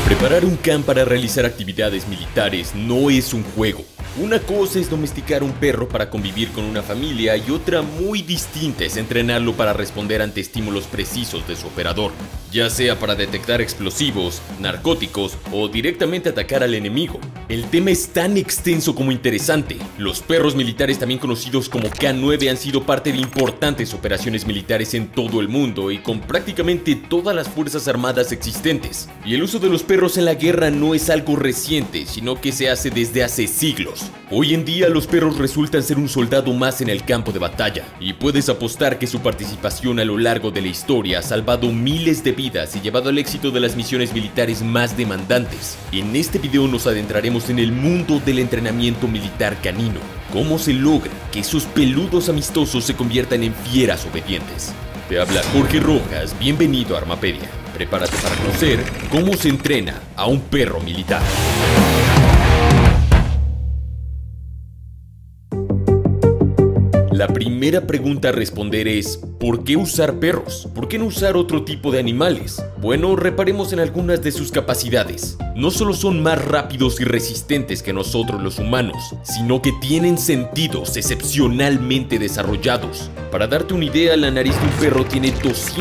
Preparar un can para realizar actividades militares no es un juego. Una cosa es domesticar un perro para convivir con una familia y otra muy distinta es entrenarlo para responder ante estímulos precisos de su operador, ya sea para detectar explosivos, narcóticos o directamente atacar al enemigo. El tema es tan extenso como interesante. Los perros militares, también conocidos como K9, han sido parte de importantes operaciones militares en todo el mundo y con prácticamente todas las fuerzas armadas existentes. Y el uso de los perros en la guerra no es algo reciente, sino que se hace desde hace siglos. Hoy en día los perros resultan ser un soldado más en el campo de batalla, y puedes apostar que su participación a lo largo de la historia ha salvado miles de vidas y llevado al éxito de las misiones militares más demandantes. En este video nos adentraremos en el mundo del entrenamiento militar canino, cómo se logra que esos peludos amistosos se conviertan en fieras obedientes. Te habla Jorge Rojas, bienvenido a Armapedia. Prepárate para conocer cómo se entrena a un perro militar. La primera pregunta a responder es, ¿por qué usar perros? ¿Por qué no usar otro tipo de animales? Bueno, reparemos en algunas de sus capacidades. No solo son más rápidos y resistentes que nosotros los humanos, sino que tienen sentidos excepcionalmente desarrollados. Para darte una idea, la nariz de un perro tiene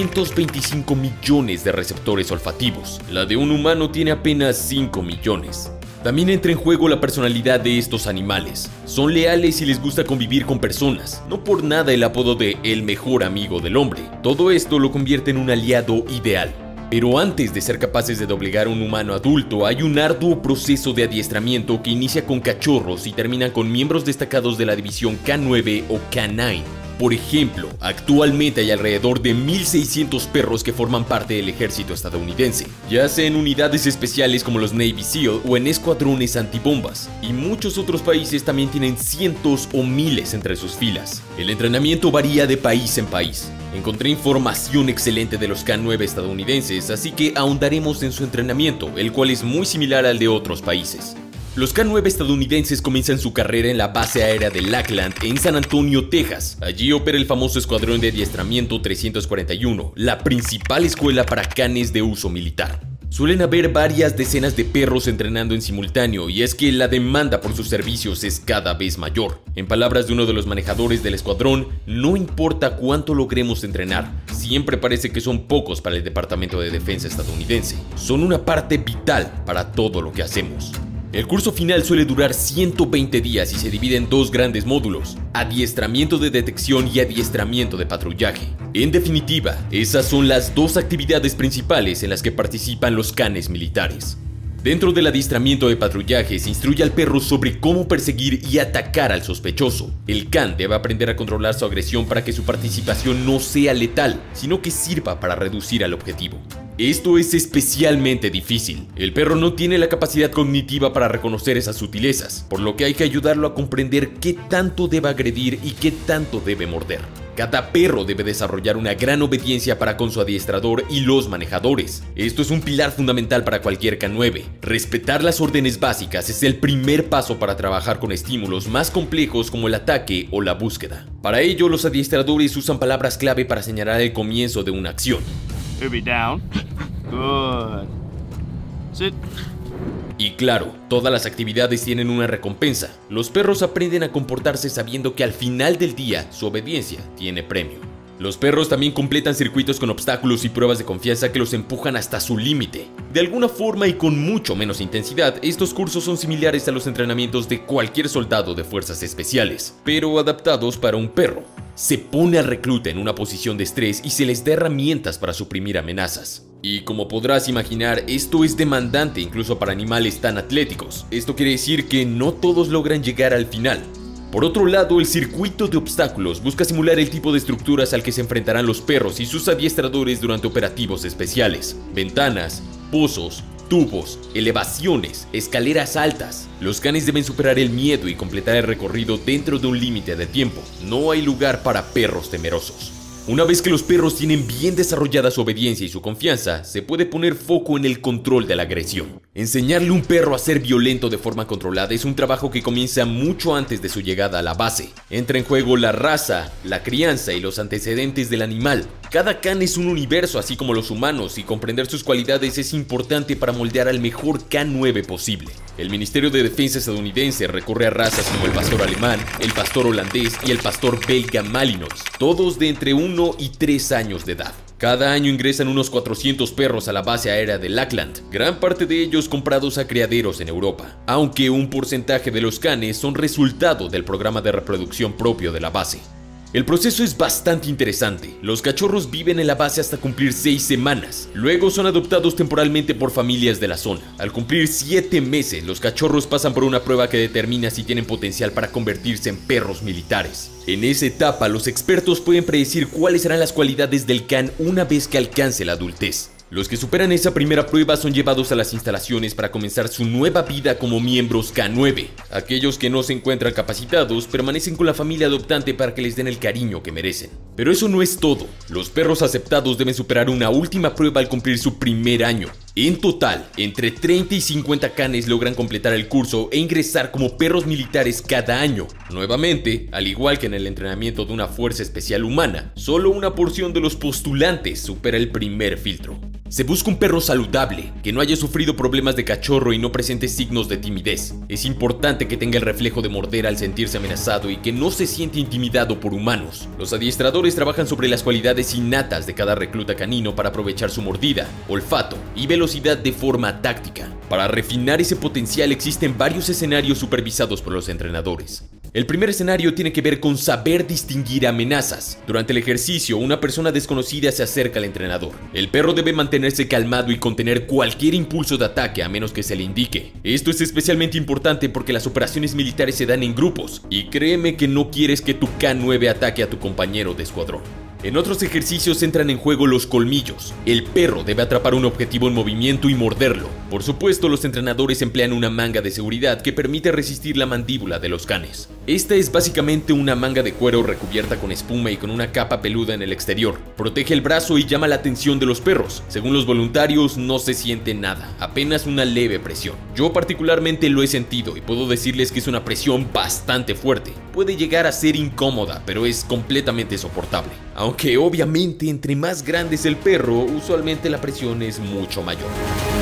225 millones de receptores olfativos. La de un humano tiene apenas 5 millones. También entra en juego la personalidad de estos animales. Son leales y les gusta convivir con personas. No por nada el apodo de el mejor amigo del hombre. Todo esto lo convierte en un aliado ideal. Pero antes de ser capaces de doblegar a un humano adulto, hay un arduo proceso de adiestramiento que inicia con cachorros y termina con miembros destacados de la división K9 o K9. Por ejemplo, actualmente hay alrededor de 1.600 perros que forman parte del ejército estadounidense, ya sea en unidades especiales como los Navy SEAL o en escuadrones antibombas, y muchos otros países también tienen cientos o miles entre sus filas. El entrenamiento varía de país en país. Encontré información excelente de los K9 estadounidenses, así que ahondaremos en su entrenamiento, el cual es muy similar al de otros países. Los K9 estadounidenses comienzan su carrera en la base aérea de Lackland en San Antonio, Texas. Allí opera el famoso Escuadrón de Adiestramiento 341, la principal escuela para canes de uso militar. Suelen haber varias decenas de perros entrenando en simultáneo, y es que la demanda por sus servicios es cada vez mayor. En palabras de uno de los manejadores del escuadrón, no importa cuánto logremos entrenar, siempre parece que son pocos para el Departamento de Defensa estadounidense. Son una parte vital para todo lo que hacemos. El curso final suele durar 120 días y se divide en dos grandes módulos: adiestramiento de detección y adiestramiento de patrullaje. En definitiva, esas son las dos actividades principales en las que participan los canes militares. Dentro del adiestramiento de patrullaje se instruye al perro sobre cómo perseguir y atacar al sospechoso. El can debe aprender a controlar su agresión para que su participación no sea letal, sino que sirva para reducir al objetivo. Esto es especialmente difícil. El perro no tiene la capacidad cognitiva para reconocer esas sutilezas, por lo que hay que ayudarlo a comprender qué tanto debe agredir y qué tanto debe morder. Cada perro debe desarrollar una gran obediencia para con su adiestrador y los manejadores. Esto es un pilar fundamental para cualquier K9. Respetar las órdenes básicas es el primer paso para trabajar con estímulos más complejos como el ataque o la búsqueda. Para ello, los adiestradores usan palabras clave para señalar el comienzo de una acción. Be down. Good. Sit. Y claro, todas las actividades tienen una recompensa. Los perros aprenden a comportarse sabiendo que al final del día su obediencia tiene premio. Los perros también completan circuitos con obstáculos y pruebas de confianza que los empujan hasta su límite. De alguna forma y con mucho menos intensidad, estos cursos son similares a los entrenamientos de cualquier soldado de fuerzas especiales, pero adaptados para un perro. Se pone al recluta en una posición de estrés y se les da herramientas para suprimir amenazas. Y como podrás imaginar, esto es demandante incluso para animales tan atléticos. Esto quiere decir que no todos logran llegar al final. Por otro lado, el circuito de obstáculos busca simular el tipo de estructuras al que se enfrentarán los perros y sus adiestradores durante operativos especiales. Ventanas, pozos, tubos, elevaciones, escaleras altas. Los canes deben superar el miedo y completar el recorrido dentro de un límite de tiempo. No hay lugar para perros temerosos. Una vez que los perros tienen bien desarrollada su obediencia y su confianza, se puede poner foco en el control de la agresión. Enseñarle a un perro a ser violento de forma controlada es un trabajo que comienza mucho antes de su llegada a la base. Entra en juego la raza, la crianza y los antecedentes del animal. Cada can es un universo, así como los humanos, y comprender sus cualidades es importante para moldear al mejor K9 posible. El Ministerio de Defensa estadounidense recurre a razas como el pastor alemán, el pastor holandés y el pastor belga Malinois, todos de entre 1 y 3 años de edad. Cada año ingresan unos 400 perros a la base aérea de Lackland, gran parte de ellos comprados a criaderos en Europa, aunque un porcentaje de los canes son resultado del programa de reproducción propio de la base. El proceso es bastante interesante. Los cachorros viven en la base hasta cumplir 6 semanas. Luego son adoptados temporalmente por familias de la zona. Al cumplir 7 meses, los cachorros pasan por una prueba que determina si tienen potencial para convertirse en perros militares. En esa etapa, los expertos pueden predecir cuáles serán las cualidades del can una vez que alcance la adultez. Los que superan esa primera prueba son llevados a las instalaciones para comenzar su nueva vida como miembros K9. Aquellos que no se encuentran capacitados permanecen con la familia adoptante para que les den el cariño que merecen. Pero eso no es todo. Los perros aceptados deben superar una última prueba al cumplir su primer año. En total, entre 30 y 50 canes logran completar el curso e ingresar como perros militares cada año. Nuevamente, al igual que en el entrenamiento de una fuerza especial humana, solo una porción de los postulantes supera el primer filtro. Se busca un perro saludable, que no haya sufrido problemas de cachorro y no presente signos de timidez. Es importante que tenga el reflejo de morder al sentirse amenazado y que no se siente intimidado por humanos. Los adiestradores trabajan sobre las cualidades innatas de cada recluta canino para aprovechar su mordida, olfato y velocidad de forma táctica. Para refinar ese potencial existen varios escenarios supervisados por los entrenadores. El primer escenario tiene que ver con saber distinguir amenazas. Durante el ejercicio, una persona desconocida se acerca al entrenador. El perro debe mantenerse calmado y contener cualquier impulso de ataque a menos que se le indique. Esto es especialmente importante porque las operaciones militares se dan en grupos, y créeme que no quieres que tu K9 ataque a tu compañero de escuadrón. En otros ejercicios entran en juego los colmillos. El perro debe atrapar un objetivo en movimiento y morderlo. Por supuesto, los entrenadores emplean una manga de seguridad que permite resistir la mandíbula de los canes. Esta es básicamente una manga de cuero recubierta con espuma y con una capa peluda en el exterior. Protege el brazo y llama la atención de los perros. Según los voluntarios, no se siente nada, apenas una leve presión. Yo particularmente lo he sentido y puedo decirles que es una presión bastante fuerte. Puede llegar a ser incómoda, pero es completamente soportable. Aunque obviamente entre más grande es el perro, usualmente la presión es mucho mayor.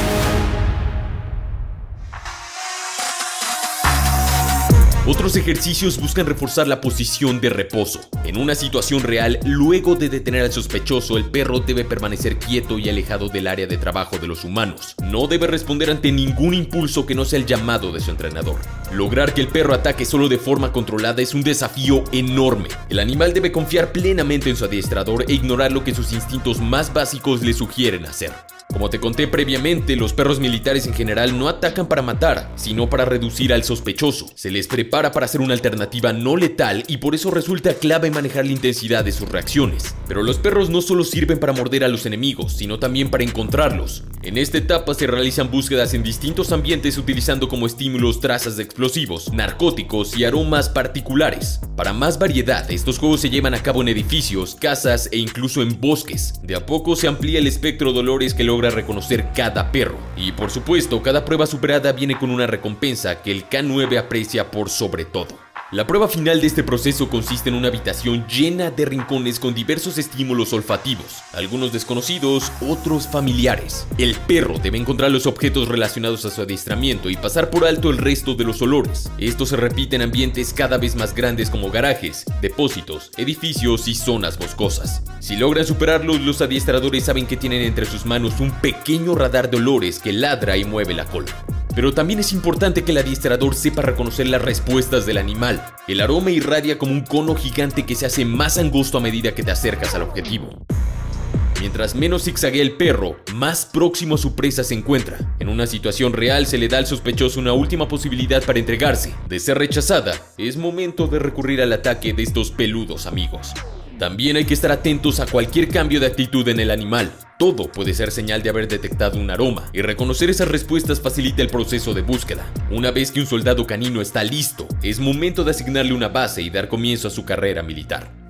Otros ejercicios buscan reforzar la posición de reposo. En una situación real, luego de detener al sospechoso, el perro debe permanecer quieto y alejado del área de trabajo de los humanos. No debe responder ante ningún impulso que no sea el llamado de su entrenador. Lograr que el perro ataque solo de forma controlada es un desafío enorme. El animal debe confiar plenamente en su adiestrador e ignorar lo que sus instintos más básicos le sugieren hacer. Como te conté previamente, los perros militares en general no atacan para matar, sino para reducir al sospechoso. Se les prepara para ser una alternativa no letal y por eso resulta clave manejar la intensidad de sus reacciones. Pero los perros no solo sirven para morder a los enemigos, sino también para encontrarlos. En esta etapa se realizan búsquedas en distintos ambientes utilizando como estímulos trazas de explosivos, narcóticos y aromas particulares. Para más variedad, estos juegos se llevan a cabo en edificios, casas e incluso en bosques. De a poco se amplía el espectro de olores que logra reconocer cada perro. Y por supuesto, cada prueba superada viene con una recompensa que el K9 aprecia por sobre todo. La prueba final de este proceso consiste en una habitación llena de rincones con diversos estímulos olfativos, algunos desconocidos, otros familiares. El perro debe encontrar los objetos relacionados a su adiestramiento y pasar por alto el resto de los olores. Esto se repite en ambientes cada vez más grandes como garajes, depósitos, edificios y zonas boscosas. Si logran superarlos, los adiestradores saben que tienen entre sus manos un pequeño radar de olores que ladra y mueve la cola. Pero también es importante que el adiestrador sepa reconocer las respuestas del animal. El aroma irradia como un cono gigante que se hace más angosto a medida que te acercas al objetivo. Mientras menos zigzaguea el perro, más próximo a su presa se encuentra. En una situación real se le da al sospechoso una última posibilidad para entregarse. De ser rechazada, es momento de recurrir al ataque de estos peludos amigos. También hay que estar atentos a cualquier cambio de actitud en el animal. Todo puede ser señal de haber detectado un aroma, y reconocer esas respuestas facilita el proceso de búsqueda. Una vez que un soldado canino está listo, es momento de asignarle una base y dar comienzo a su carrera militar.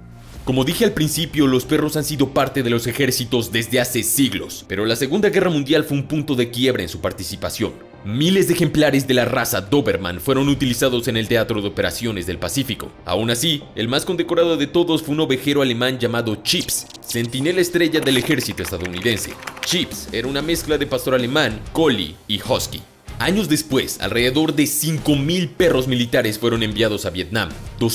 Como dije al principio, los perros han sido parte de los ejércitos desde hace siglos, pero la Segunda Guerra Mundial fue un punto de quiebre en su participación. Miles de ejemplares de la raza Doberman fueron utilizados en el Teatro de Operaciones del Pacífico. Aún así, el más condecorado de todos fue un ovejero alemán llamado Chips, centinela estrella del ejército estadounidense. Chips era una mezcla de pastor alemán, collie y husky. Años después, alrededor de 5.000 perros militares fueron enviados a Vietnam,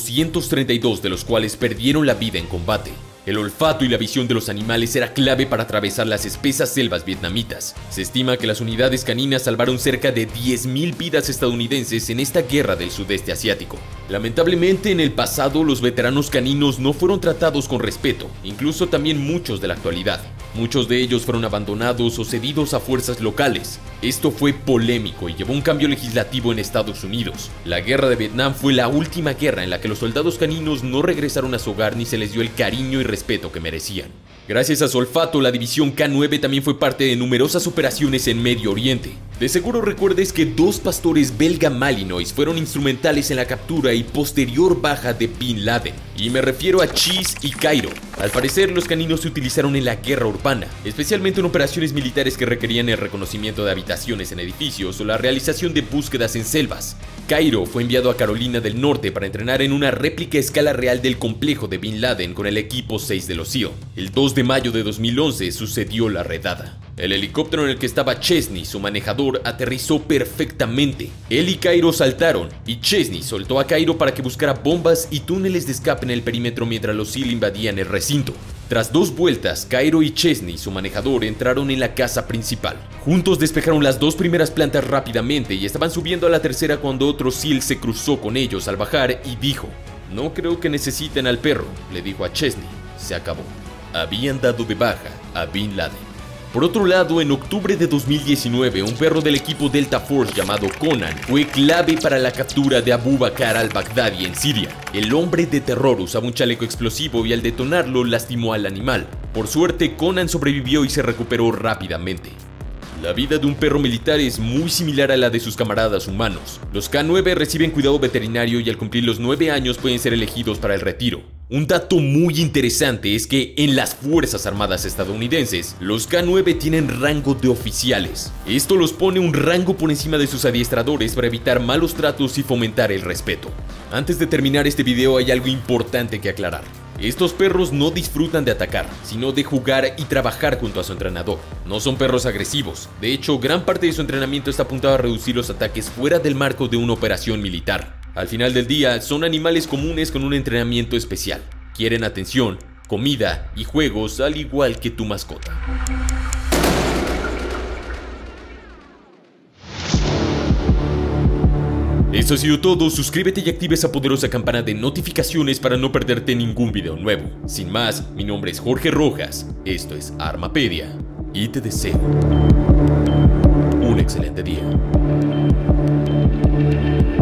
232 de los cuales perdieron la vida en combate. El olfato y la visión de los animales era clave para atravesar las espesas selvas vietnamitas. Se estima que las unidades caninas salvaron cerca de 10.000 vidas estadounidenses en esta guerra del sudeste asiático. Lamentablemente, en el pasado los veteranos caninos no fueron tratados con respeto, incluso también muchos de la actualidad. Muchos de ellos fueron abandonados o cedidos a fuerzas locales. Esto fue polémico y llevó a un cambio legislativo en Estados Unidos. La guerra de Vietnam fue la última guerra en la que los soldados caninos no regresaron a su hogar ni se les dio el cariño y respeto que merecían. Gracias a su olfato, la división K9 también fue parte de numerosas operaciones en Medio Oriente. De seguro recuerdes que 2 pastores belga Malinois fueron instrumentales en la captura y posterior baja de Bin Laden, y me refiero a Cheese y Cairo. Al parecer, los caninos se utilizaron en la guerra urbana, especialmente en operaciones militares que requerían el reconocimiento de habitaciones en edificios o la realización de búsquedas en selvas. Cairo fue enviado a Carolina del Norte para entrenar en una réplica a escala real del complejo de Bin Laden con el equipo 6 de los SEAL. El 2 de mayo de 2011 sucedió la redada. El helicóptero en el que estaba Chesney, su manejador, aterrizó perfectamente. Él y Cairo saltaron, y Chesney soltó a Cairo para que buscara bombas y túneles de escape en el perímetro mientras los SEAL invadían el recinto. Tras 2 vueltas, Cairo y Chesney, su manejador, entraron en la casa principal. Juntos despejaron las 2 primeras plantas rápidamente y estaban subiendo a la tercera cuando otro SEAL se cruzó con ellos al bajar y dijo: "No creo que necesiten al perro", le dijo a Chesney. Se acabó. Habían dado de baja a Bin Laden. Por otro lado, en octubre de 2019, un perro del equipo Delta Force llamado Conan fue clave para la captura de Abu Bakr al-Baghdadi en Siria. El hombre de terror usaba un chaleco explosivo y al detonarlo lastimó al animal. Por suerte, Conan sobrevivió y se recuperó rápidamente. La vida de un perro militar es muy similar a la de sus camaradas humanos. Los K9 reciben cuidado veterinario y al cumplir los 9 años pueden ser elegidos para el retiro. Un dato muy interesante es que en las Fuerzas Armadas estadounidenses, los K9 tienen rango de oficiales. Esto los pone un rango por encima de sus adiestradores para evitar malos tratos y fomentar el respeto. Antes de terminar este video hay algo importante que aclarar. Estos perros no disfrutan de atacar, sino de jugar y trabajar junto a su entrenador. No son perros agresivos, de hecho, gran parte de su entrenamiento está apuntado a reducir los ataques fuera del marco de una operación militar. Al final del día, son animales comunes con un entrenamiento especial. Quieren atención, comida y juegos al igual que tu mascota. Esto ha sido todo, suscríbete y activa esa poderosa campana de notificaciones para no perderte ningún video nuevo. Sin más, mi nombre es Jorge Rojas, esto es Armapedia y te deseo un excelente día.